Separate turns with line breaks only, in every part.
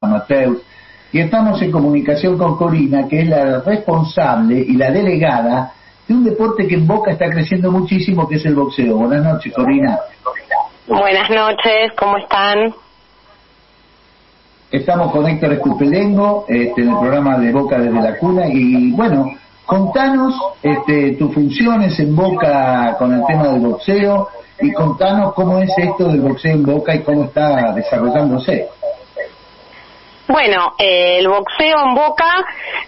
amateurs, y estamos en comunicación con Corina, que es la responsable y la delegada de un deporte que en Boca está creciendo muchísimo, que es el boxeo. Buenas noches, Corina.
Buenas noches, ¿cómo están?
Estamos con Héctor Escupelengo, en el programa de Boca desde la cuna, y bueno, contanos tus funciones en Boca con el tema del boxeo, y contanos cómo es esto del boxeo en Boca y cómo está desarrollándose.
Bueno, el boxeo en Boca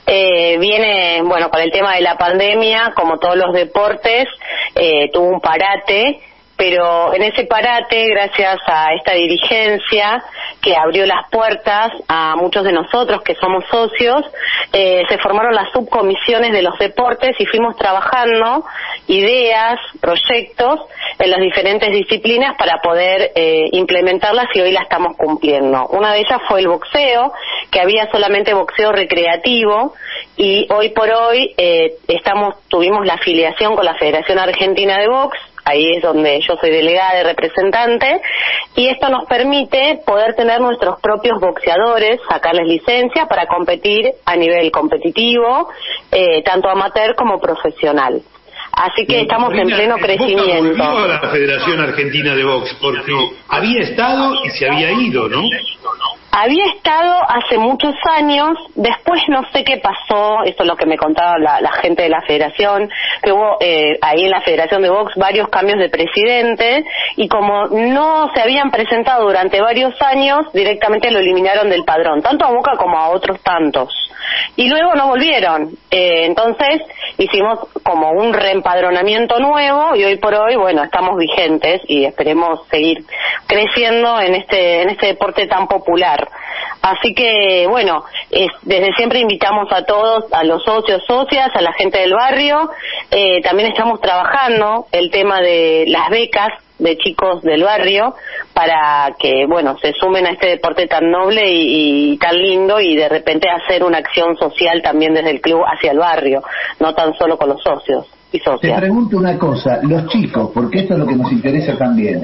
viene, bueno, con el tema de la pandemia, como todos los deportes, tuvo un parate, pero en ese parate, gracias a esta dirigencia que abrió las puertas a muchos de nosotros que somos socios, se formaron las subcomisiones de los deportes y fuimos trabajando ideas, proyectos en las diferentes disciplinas para poder implementarlas, y hoy la estamos cumpliendo. Una de ellas fue el boxeo, que había solamente boxeo recreativo, y hoy por hoy tuvimos la afiliación con la Federación Argentina de Box. Ahí es donde yo soy delegada y representante, y esto nos permite poder tener nuestros propios boxeadores, sacarles licencia para competir a nivel competitivo, tanto amateur como profesional. Así que estamos en pleno crecimiento.
Boca volvió a la Federación Argentina de Box, porque había estado y se había ido, ¿no?
Había estado hace muchos años, después no sé qué pasó, esto es lo que me contaba la gente de la federación, que hubo ahí en la Federación de Box varios cambios de presidente, y como no se habían presentado durante varios años, directamente lo eliminaron del padrón, tanto a Boca como a otros tantos. Y luego no volvieron, entonces hicimos como un reempadronamiento nuevo, y hoy por hoy, bueno, estamos vigentes y esperemos seguir creciendo en este deporte tan popular. Así que, bueno, desde siempre invitamos a todos, a los socios, socias, a la gente del barrio. También estamos trabajando el tema de las becas de chicos del barrio para que, bueno, se sumen a este deporte tan noble y tan lindo, y de repente hacer una acción social también desde el club hacia el barrio, no tan solo con los socios y socias.
Te pregunto una cosa, los chicos, porque esto es lo que nos interesa también,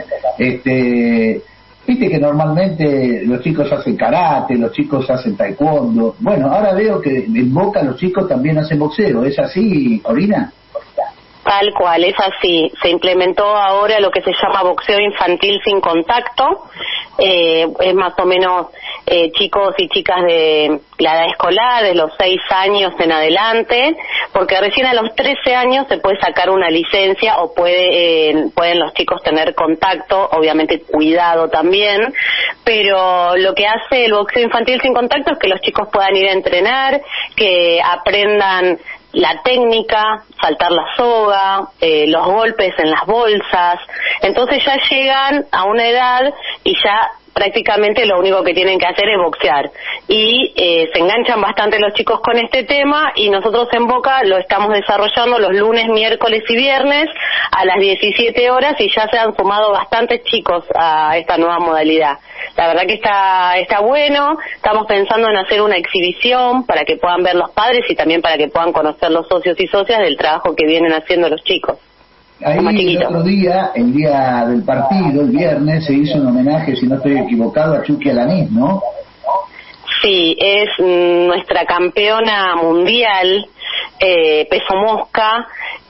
viste que normalmente los chicos hacen karate, los chicos hacen taekwondo. Bueno, ahora veo que en Boca los chicos también hacen boxeo. ¿Es así, Corina?
Tal cual, es así. Se implementó ahora lo que se llama boxeo infantil sin contacto. Es más o menos chicos y chicas de la edad escolar, de los 6 años en adelante, porque recién a los 13 años se puede sacar una licencia, o pueden los chicos tener contacto, obviamente cuidado también, pero lo que hace el boxeo infantil sin contacto es que los chicos puedan ir a entrenar, que aprendan la técnica, saltar la soga, los golpes en las bolsas. Entonces ya llegan a una edad y ya prácticamente lo único que tienen que hacer es boxear, y se enganchan bastante los chicos con este tema, y nosotros en Boca lo estamos desarrollando los lunes, miércoles y viernes a las 17 horas, y ya se han sumado bastantes chicos a esta nueva modalidad. La verdad que está bueno. Estamos pensando en hacer una exhibición para que puedan ver los padres y también para que puedan conocer los socios y socias del trabajo que vienen haciendo los chicos.
Ahí el otro día, el día del partido, el viernes, se hizo un homenaje, si no estoy equivocado, a Chucky Alanís, ¿no?
Sí, es nuestra campeona mundial, peso mosca.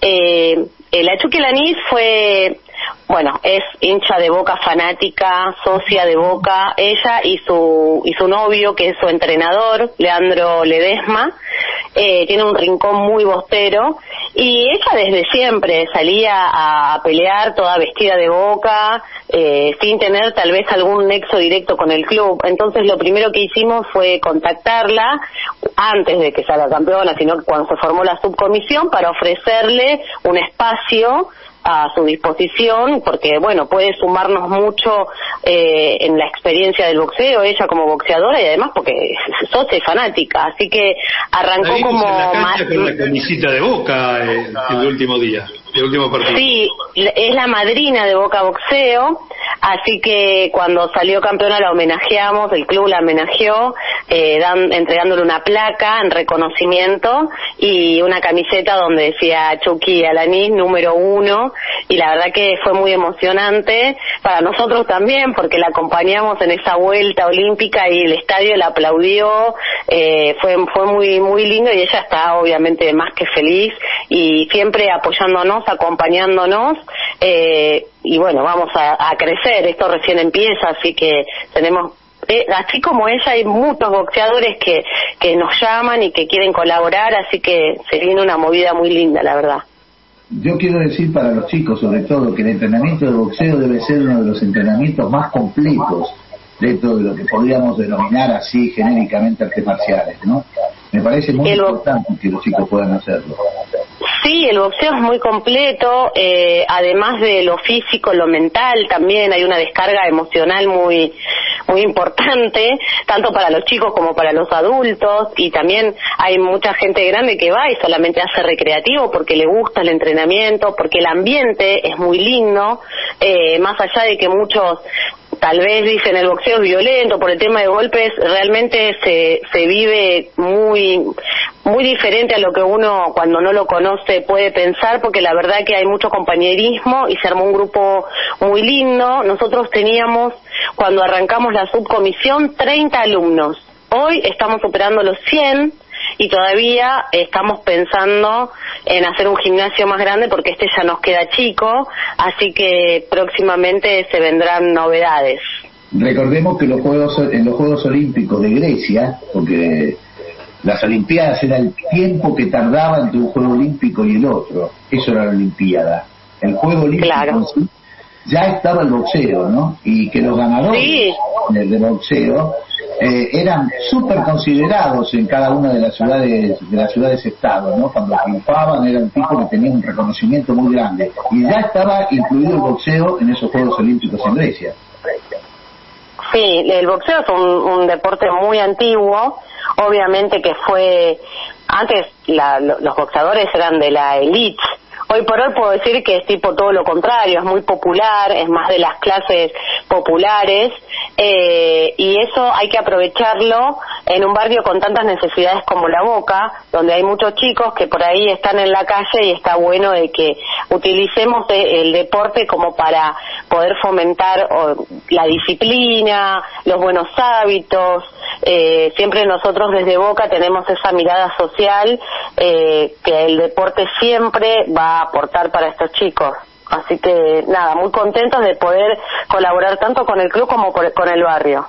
La Chucky Alanís fue, bueno, es hincha de Boca, fanática, socia de Boca, ella y su novio, que es su entrenador, Leandro Ledesma. Tiene un rincón muy bostero, y ella desde siempre salía a pelear toda vestida de Boca, sin tener tal vez algún nexo directo con el club. Entonces lo primero que hicimos fue contactarla antes de que salga campeona, sino que cuando se formó la subcomisión, para ofrecerle un espacio a su disposición, porque bueno, puede sumarnos mucho en la experiencia del boxeo, ella como boxeadora, y además porque es socia y fanática, así que arrancó como
con la camiseta de Boca el último día, el último partido.
Sí, es la madrina de Boca Boxeo, así que cuando salió campeona la homenajeamos, el club la homenajeó, entregándole una placa en reconocimiento y una camiseta donde decía Chucky Alanís número 1, y la verdad que fue muy emocionante para nosotros también, porque la acompañamos en esa vuelta olímpica y el estadio la aplaudió. Fue muy muy lindo, y ella está obviamente más que feliz y siempre apoyándonos, acompañándonos, y bueno, vamos a crecer, esto recién empieza, así que tenemos, así como ella, hay muchos boxeadores que nos llaman y que quieren colaborar, así que se viene una movida muy linda, la verdad.
Yo quiero decir para los chicos, sobre todo, que el entrenamiento de boxeo debe ser uno de los entrenamientos más completos dentro de lo que podríamos denominar así genéricamente artes marciales, ¿no? Me parece muy importante que los chicos puedan hacerlo.
Sí, el boxeo es muy completo, además de lo físico, lo mental también, hay una descarga emocional muy muy importante, tanto para los chicos como para los adultos, y también hay mucha gente grande que va y solamente hace recreativo porque le gusta el entrenamiento, porque el ambiente es muy lindo, más allá de que muchos tal vez dicen el boxeo es violento por el tema de golpes, realmente se vive muy muy diferente a lo que uno cuando no lo conoce puede pensar, porque la verdad que hay mucho compañerismo y se armó un grupo muy lindo. Nosotros teníamos, cuando arrancamos la subcomisión, 30 alumnos. Hoy estamos superando los 100 y todavía estamos pensando en hacer un gimnasio más grande porque este ya nos queda chico, así que próximamente se vendrán novedades.
Recordemos que en los Juegos Olímpicos de Grecia, porque las Olimpiadas era el tiempo que tardaba entre un Juego Olímpico y el otro, eso era la Olimpiada. El Juego Olímpico, claro, sí, ya estaba el boxeo, ¿no? Y que los ganadores, sí, de boxeo eran súper considerados en cada una de las ciudades estado, ¿no? Cuando triunfaban era un tipo que tenía un reconocimiento muy grande, y ya estaba incluido el boxeo en esos Juegos Olímpicos en Grecia.
Sí, el boxeo es un deporte muy antiguo, obviamente que fue, antes los boxeadores eran de la élite. Hoy por hoy puedo decir que es tipo todo lo contrario, es muy popular, es más de las clases populares, y eso hay que aprovecharlo en un barrio con tantas necesidades como La Boca, donde hay muchos chicos que por ahí están en la calle, y está bueno de que utilicemos el deporte como para poder fomentar la disciplina, los buenos hábitos. Siempre nosotros desde Boca tenemos esa mirada social, que el deporte siempre va a aportar para estos chicos. Así que nada, muy contentos de poder colaborar tanto con el club como con el barrio.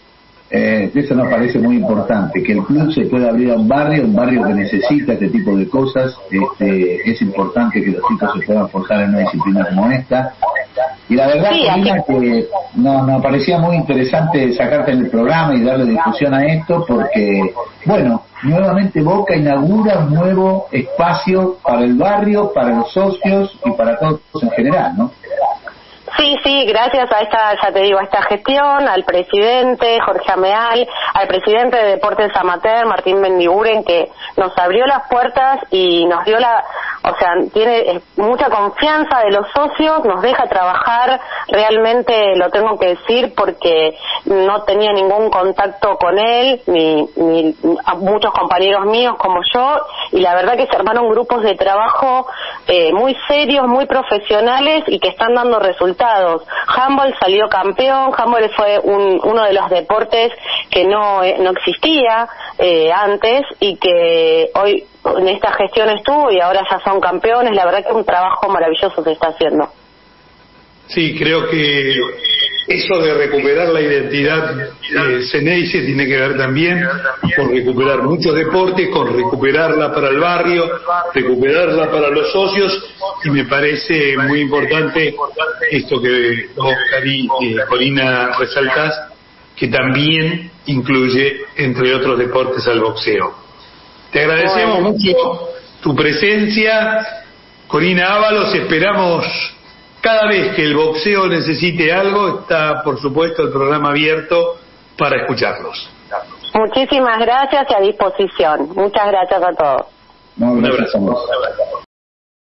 Eso nos parece muy importante, que el club se pueda abrir a un barrio que necesita este tipo de cosas. Es importante que los chicos se puedan forjar en una disciplina como esta. Y la verdad, sí, Corina, que nos parecía muy interesante sacarte en el programa y darle difusión a esto, porque, bueno, nuevamente Boca inaugura un nuevo espacio para el barrio, para los socios y para todos en general, ¿no?
Sí, gracias a esta gestión, al presidente Jorge Ameal, al presidente de Deportes Amateur, Martín Mendiguren, que nos abrió las puertas y nos dio tiene mucha confianza de los socios, nos deja trabajar, realmente lo tengo que decir porque no tenía ningún contacto con él, ni muchos compañeros míos como yo, y la verdad que se armaron grupos de trabajo muy serios, muy profesionales y que están dando resultados. Handball salió campeón, handball fue uno de los deportes que no existía antes, y que hoy en esta gestión estuvo y ahora ya son campeones. La verdad que un trabajo maravilloso se está haciendo.
Sí, creo que eso de recuperar la identidad Ceneice tiene que ver también con recuperar muchos deportes, con recuperarla para el barrio, recuperarla para los socios, y me parece muy importante esto que Oscar y Corina resaltás, que también incluye, entre otros deportes, al boxeo. Te agradecemos mucho tu presencia, Corina Ábalos. Esperamos cada vez que el boxeo necesite algo, está por supuesto el programa abierto para escucharlos.
Muchísimas gracias y a disposición. Muchas gracias a todos.
Un abrazo.